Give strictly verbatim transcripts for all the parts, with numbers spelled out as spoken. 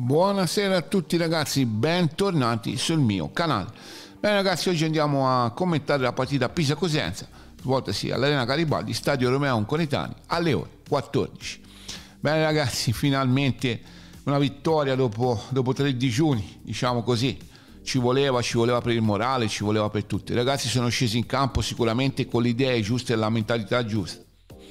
Buonasera a tutti ragazzi, bentornati sul mio canale. Bene ragazzi, oggi andiamo a commentare la partita Pisa-Cosenza, svoltasi all'Arena Garibaldi, Stadio Romeo Anconetani, alle ore quattordici. Bene ragazzi, finalmente una vittoria dopo, dopo tre digiuni, diciamo così. Ci voleva, ci voleva per il morale, ci voleva per tutti. I ragazzi sono scesi in campo sicuramente con le idee giuste e la mentalità giusta.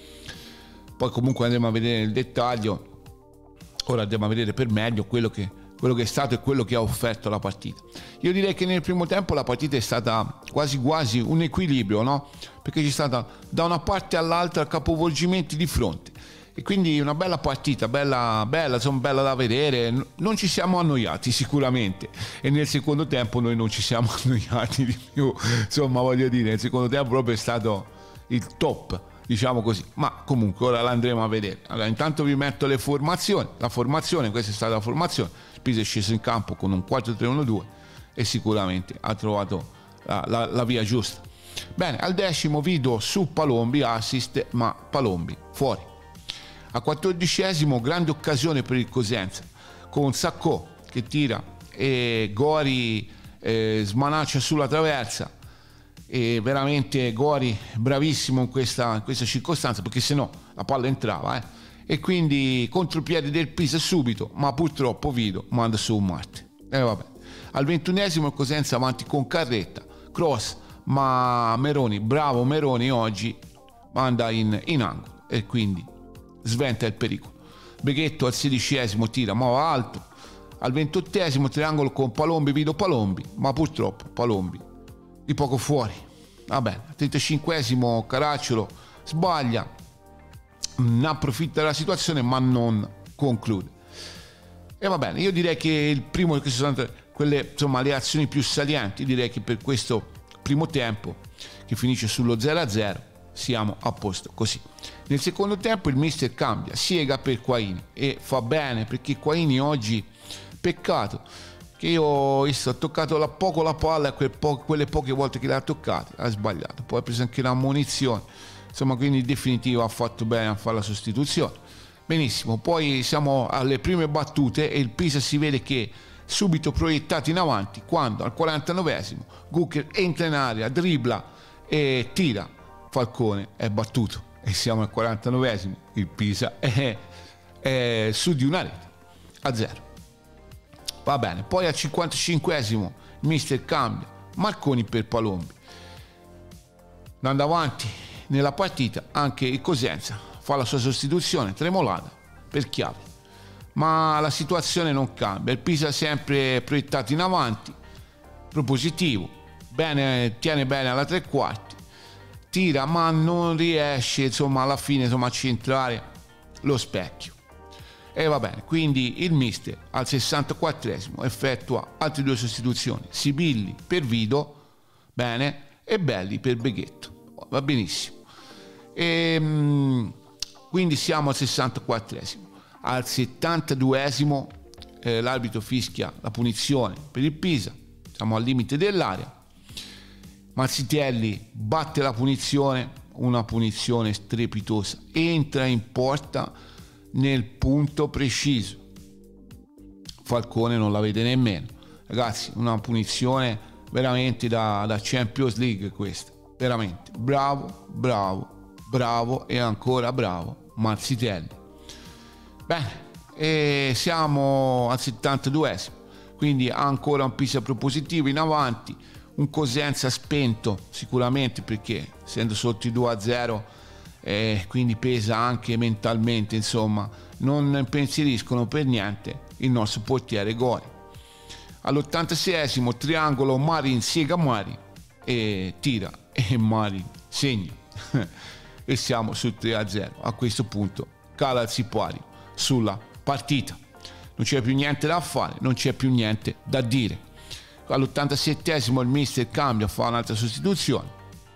Poi comunque andremo a vedere nel dettaglio. Ora andiamo a vedere per meglio quello che, quello che è stato e quello che ha offerto la partita. Io direi che nel primo tempo la partita è stata quasi quasi un equilibrio, no? Perché c'è stata da una parte all'altra capovolgimenti di fronte. E quindi una bella partita, bella, bella, insomma, bella da vedere. Non ci siamo annoiati sicuramente. E nel secondo tempo noi non ci siamo annoiati di più. Insomma, voglio dire, nel secondo tempo proprio è stato il top, diciamo così, ma comunque ora l'andremo a vedere. Allora, intanto vi metto le formazioni. La formazione, questa è stata la formazione. Il Pisa è sceso in campo con un quattro tre uno due e sicuramente ha trovato la, la, la via giusta. Bene, al decimo Vido su Palombi, assist, ma Palombi fuori. Al quattordicesimo grande occasione per il Cosenza con Sacco che tira e Gori eh, smanaccia sulla traversa. E veramente Gori bravissimo in questa, in questa circostanza, perché se no la palla entrava, eh. E quindi contropiede del Pisa subito, ma purtroppo Vido manda su un Marte. E vabbè. Al ventunesimo il Cosenza avanti con Carretta, cross, ma Meroni, bravo Meroni oggi, manda in, in angolo e quindi sventa il pericolo. Beghetto al sedicesimo tira ma va alto. Al ventottesimo triangolo con Palombi, Vido Palombi, ma purtroppo Palombi di poco fuori. Vabbè, al trentacinquesimo Caracciolo sbaglia, ne approfitta della situazione ma non conclude. E va bene, io direi che il primo, che sono quelle, insomma, le azioni più salienti, direi che per questo primo tempo che finisce sullo zero a zero siamo a posto così. Nel secondo tempo il mister cambia, siega per Quaini e fa bene, perché Quaini oggi, peccato che io ho toccato la poco la palla e quel po- quelle poche volte che l'ha toccata ha sbagliato, poi ha preso anche una munizione, insomma, quindi in definitivo ha fatto bene a fare la sostituzione. Benissimo, poi siamo alle prime battute e il Pisa si vede che subito proiettato in avanti quando al quarantanovesimo Gucker entra in area, dribbla e tira. Falcone è battuto e siamo al quarantanovesimo, il Pisa è, è su di una rete a zero. Va bene, poi al cinquantacinquesimo il mister cambia, Marconi per Palombi. Andando avanti nella partita anche il Cosenza fa la sua sostituzione, Tremolada per Chiavi, ma la situazione non cambia, il Pisa sempre proiettato in avanti, propositivo, bene, tiene bene alla tre quarti, tira ma non riesce, insomma, alla fine, insomma, a centrare lo specchio. E va bene, quindi il mister al sessantaquattresimo effettua altre due sostituzioni, Sibilli per Vido, bene, e Belli per Beghetto, va benissimo. E, quindi siamo al sessantaquattresimo. Al settantaduesimo eh, l'arbitro fischia la punizione per il Pisa, siamo al limite dell'area. Mazzitelli batte la punizione, una punizione strepitosa, entra in porta nel punto preciso. Falcone non la vede nemmeno. Ragazzi, una punizione veramente da, da Champions League questa. Veramente. Bravo, bravo, bravo e ancora bravo Mazzitelli. Bene, e siamo al settantaduesimo. Quindi ancora un Pisa propositivo in avanti. Un Cosenza spento sicuramente perché essendo sotto i due a zero e quindi pesa anche mentalmente, insomma, non pensieriscono per niente il nostro portiere Gori. All'ottantaseiesimo triangolo Marin siega Mari e tira e Mari segna e siamo sul tre a zero. A questo punto cala il sipario sulla partita, non c'è più niente da fare, non c'è più niente da dire. All'ottantasettesimo il mister cambia, fa un'altra sostituzione,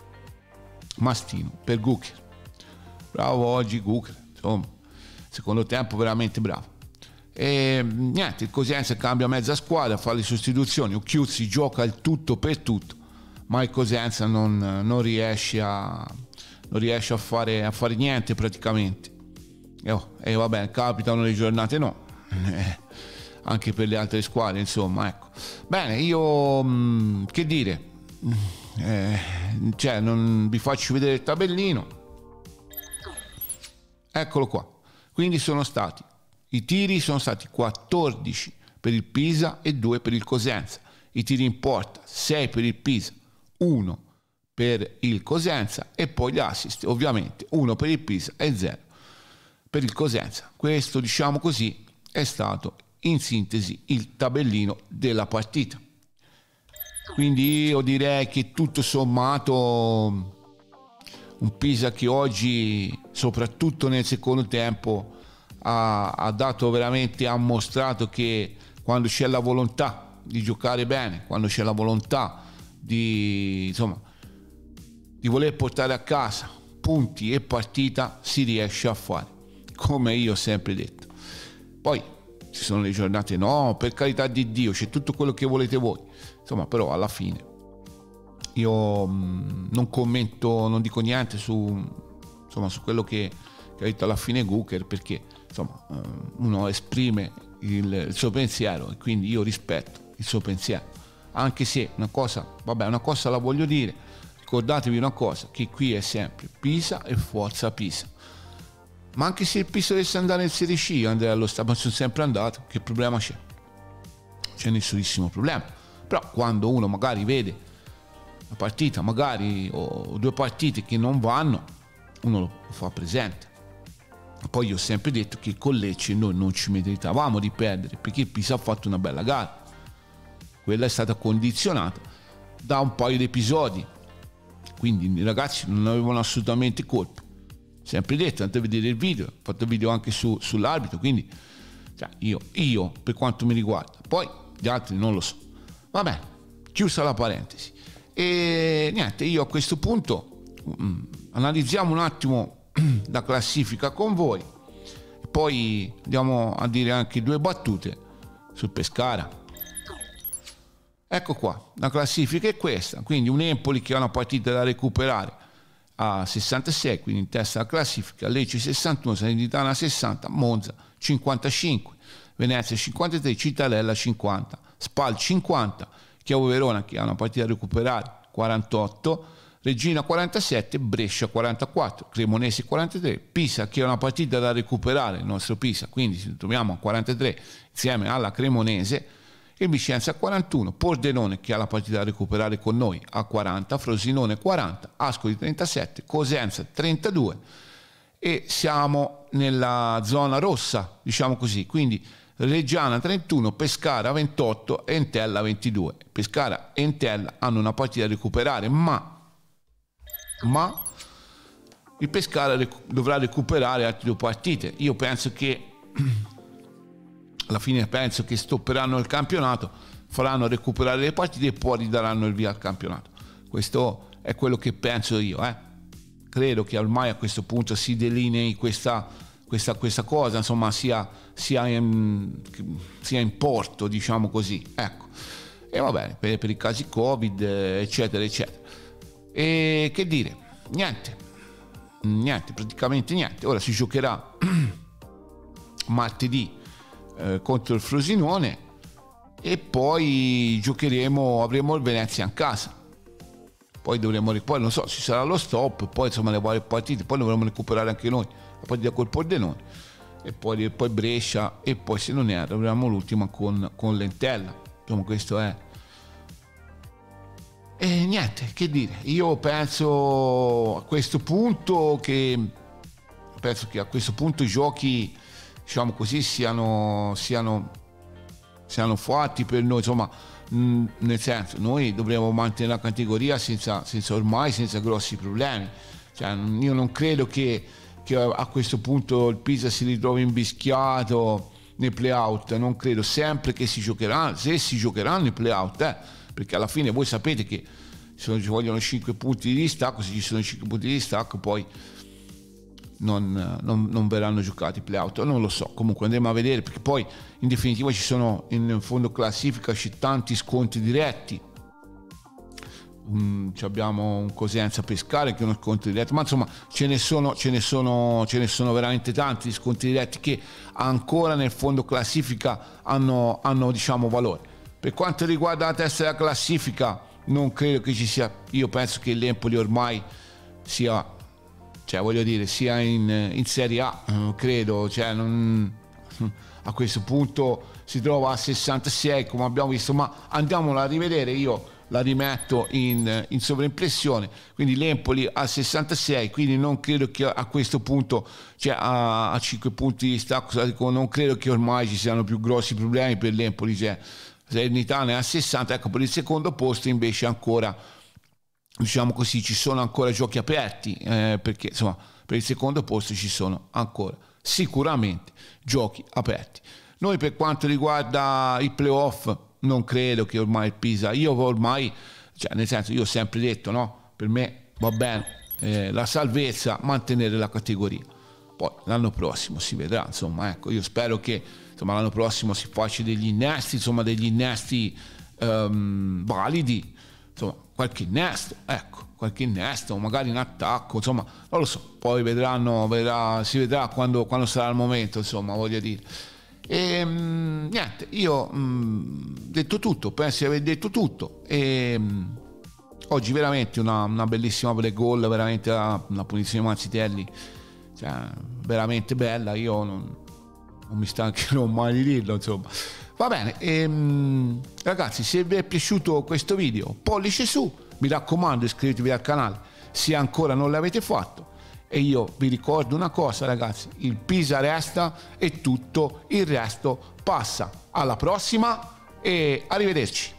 Mastino per Gucker. Bravo oggi Gucker, insomma, secondo tempo veramente bravo. E niente, il Cosenza cambia mezza squadra, fa le sostituzioni, Occhiuzzi gioca il tutto per tutto, ma il Cosenza non, non riesce a non riesce a fare, a fare niente praticamente. E oh, eh, vabbè, capitano le giornate, no. anche per le altre squadre, insomma, ecco. Bene, io mh, che dire, eh, cioè non vi faccio vedere il tabellino, eccolo qua. Quindi sono stati, i tiri sono stati quattordici per il Pisa e due per il Cosenza, i tiri in porta sei per il Pisa, uno per il Cosenza, e poi gli assist ovviamente uno per il Pisa e zero per il Cosenza. Questo, diciamo così, è stato in sintesi il tabellino della partita. Quindi io direi che tutto sommato un Pisa che oggi, soprattutto nel secondo tempo, ha, ha dato veramente, ha mostrato che quando c'è la volontà di giocare bene, quando c'è la volontà di, insomma, di voler portare a casa punti e partita, si riesce a fare, come io ho sempre detto. Poi ci sono le giornate, no, per carità di Dio, c'è tutto quello che volete voi, insomma, però alla fine io mh, non commento, non dico niente su, insomma, su quello che, che ha detto alla fine Gucker, perché insomma uno esprime il, il suo pensiero e quindi io rispetto il suo pensiero, anche se una cosa, vabbè, una cosa la voglio dire, ricordatevi una cosa, che qui è sempre Pisa e forza Pisa. Ma anche se il Pisa dovesse andare in Serie C, andrei allo stadio, ma sono sempre andato, che problema c'è? C'è nessunissimo problema. Però quando uno magari vede una partita, magari, o due partite che non vanno, uno lo fa presente. Poi io ho sempre detto che con Lecce noi non ci meritavamo di perdere, perché il Pisa ha fatto una bella gara. Quella è stata condizionata da un paio di episodi, quindi i ragazzi non avevano assolutamente colpa. Sempre detto, andate a vedere il video, ho fatto il video anche su, sull'arbitro, quindi cioè, io, io per quanto mi riguarda, poi gli altri non lo so. Va bene, chiusa la parentesi. E niente, io a questo punto mh, analizziamo un attimo la classifica con voi, e poi andiamo a dire anche due battute sul Pescara. Ecco qua, la classifica è questa, quindi un Empoli che ha una partita da recuperare a sessantasei, quindi in testa alla classifica, Lecce sessantuno, Salernitana sessanta, Monza cinquantacinque, Venezia cinquantatré, Cittadella cinquanta, Spal cinquanta, Chievo Verona che ha una partita da recuperare quarantotto, Reggina quarantasette, Brescia quarantaquattro, Cremonese quarantatré, Pisa che ha una partita da recuperare, il nostro Pisa, quindi ci troviamo a quarantatré insieme alla Cremonese, e Vicenza quarantuno, Pordenone che ha la partita da recuperare con noi a quaranta, Frosinone quaranta, Ascoli trentasette, Cosenza trentadue, e siamo nella zona rossa, diciamo così, quindi Reggiana trentuno, Pescara ventotto e Entella ventidue. Pescara e Entella hanno una partita da recuperare, ma, ma il Pescara recu- dovrà recuperare altre due partite. Io penso che alla fine penso che stopperanno il campionato, faranno recuperare le partite e poi ridaranno il via al campionato. Questo è quello che penso io, eh. Credo che ormai a questo punto si delinei questa, questa, questa cosa, insomma, sia, sia, in, sia in porto, diciamo così, ecco. E va bene, per, per i casi Covid, eccetera, eccetera. E che dire, niente, niente, praticamente niente. Ora si giocherà martedì eh, contro il Frosinone e poi giocheremo, avremo il Venezia in casa. Poi dovremo, poi non so, ci sarà lo stop, poi insomma le varie partite, poi dovremo recuperare anche noi la partita col Pordenone e poi, poi Brescia e poi se non erro avremo l'ultima con, con l'Entella. Insomma questo è. E niente, che dire, io penso a questo punto che penso che a questo punto i giochi, diciamo così, siano siano siano fatti per noi, insomma, mh, nel senso, noi dovremo mantenere la categoria senza, senza ormai senza grossi problemi. Cioè, io non credo che, che a questo punto il Pisa si ritrovi invischiato nei play-out, non credo, sempre che si giocheranno, se si giocheranno i play-out, eh, perché alla fine voi sapete che se ci vogliono cinque punti di distacco, se ci sono cinque punti di distacco poi non, non, non verranno giocati i play-out, non lo so, comunque andremo a vedere, perché poi in definitiva ci sono in fondo classifica c'è tanti scontri diretti, um, abbiamo un Cosenza Pescara che è uno scontro diretto, ma insomma ce ne sono, ce ne sono, ce ne sono veramente tanti scontri diretti che ancora nel fondo classifica hanno, hanno diciamo valore. Per quanto riguarda la testa della classifica, non credo che ci sia, io penso che l'Empoli ormai sia, cioè voglio dire, sia in, in Serie A, non credo, cioè non, a questo punto si trova a sessantasei come abbiamo visto, ma andiamola a rivedere, io la rimetto in, in sovraimpressione, quindi l'Empoli a sessantasei, quindi non credo che a questo punto, cioè a, a cinque punti di stacco, non credo che ormai ci siano più grossi problemi per l'Empoli, cioè Salernitana è a sessanta, ecco, per il secondo posto invece ancora, diciamo così, ci sono ancora giochi aperti, eh, perché insomma per il secondo posto ci sono ancora sicuramente giochi aperti. Noi per quanto riguarda i playoff non credo che ormai il Pisa, io ormai, cioè nel senso, io ho sempre detto, no, per me va bene eh, la salvezza, mantenere la categoria, poi l'anno prossimo si vedrà, insomma, ecco, io spero che insomma l'anno prossimo si faccia degli innesti, insomma degli innesti um, validi, insomma qualche innesto, ecco, qualche innesto, magari in attacco, insomma, non lo so, poi vedranno, vedrà, si vedrà quando, quando sarà il momento, insomma, voglio dire. E mh, niente, io ho detto tutto, penso di aver detto tutto. E mh, oggi veramente una, una bellissima play goal, veramente una, una punizione di Mazzitelli, cioè veramente bella, io non, non mi stancherò mai di dirlo, insomma. Va bene, e, mh, ragazzi, se vi è piaciuto questo video, pollice su, mi raccomando, iscrivetevi al canale se ancora non l'avete fatto. E io vi ricordo una cosa, ragazzi, il Pisa resta e tutto il resto passa. Alla prossima e arrivederci.